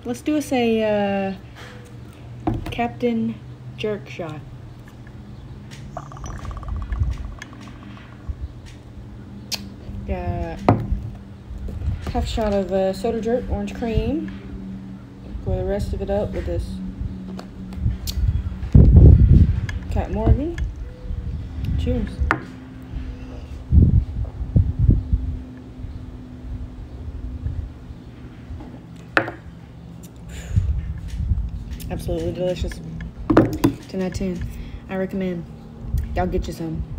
Let's do us a Captain Jerk shot. Got half shot of Soda Jerk orange cream. Pour the rest of it up with this Cat Morgan. Cheers. Absolutely delicious. 10 out of 10. I recommend y'all get you some.